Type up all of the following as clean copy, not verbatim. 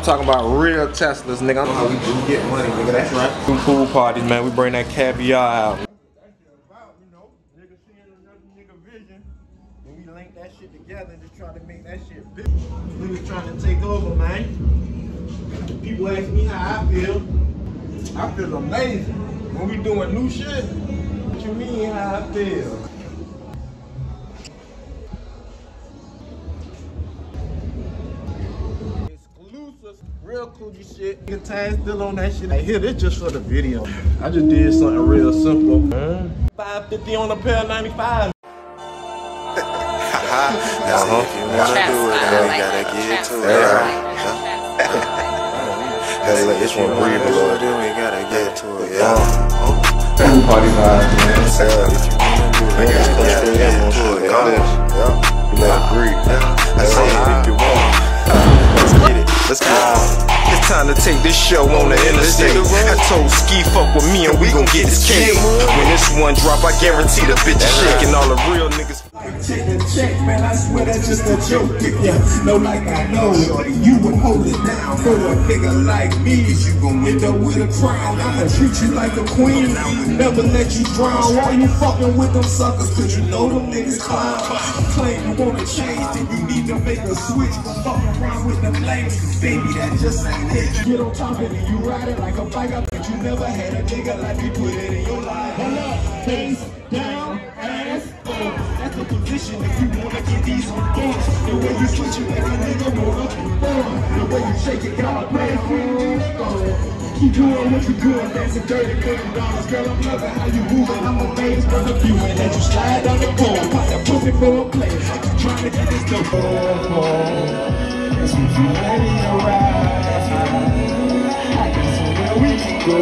talking about real Teslas, nigga. I'm how we do get money, nigga. That's right. Some pool parties, man. We bring that caviar out. That's about, you know, nigga seeing another nigga vision, and we link that shit together and just try to make that shit big. Niggas trying to take over, man. People ask me how I feel. I feel amazing. When we doing new shit, what you mean how I feel? Real coochie shit. Nigga time still on that shit. Hey, here, this just for the video. I just did something real simple. $5.50 on a pair of 95. That's if you wanna do it, then we gotta get to it. Hey, let this one breathe a little, then we gotta get to it. Pool party vibes, man. If you wanna do it, we gotta get to it. You let it breathe. I say it if you want. Let's get it. Let's go. It's time to take this show on the interstate. I told Ski fuck with me and we gon' get this cake. When this one drop, I guarantee the bitch is shaking. All the real niggas. Check, man, I swear that's just a joke. If you know like I know, you would hold it down for a nigga like me. You gon' end up with a crown. I'ma treat you like a queen. Never let you drown. Why you fucking with them suckers? Cause you know them niggas clown. Claim you wanna change, then you need to make a switch. Fuck around with them lames, cause baby, that just ain't it. Get on top of it and you ride it like a bike. I bet you never had a nigga like me put it in your life. Hold up, face down, ass up. That's the position if you wanna get these bumps. The way you switch it, make a nigga wanna burn. The way you shake it, gotta play it for you. Keep doing what you doing, dancing dirty, $1 million. Girl, I'm loving how you moving. I'm amazed by the view and that you slide down the pole. Pop that pussy for a play. I'm trying to get this dope. As we feel ready to ride, I can see where we can go.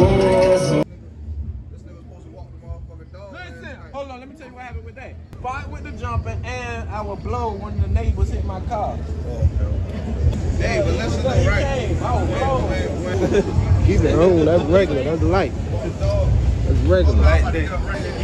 Listen, hold on, let me tell you what happened with that. Spot with the jumping and I would blow when the neighbors hit my car. Hey, but listen to right. Keep it on, that's regular, that's light. That's regular.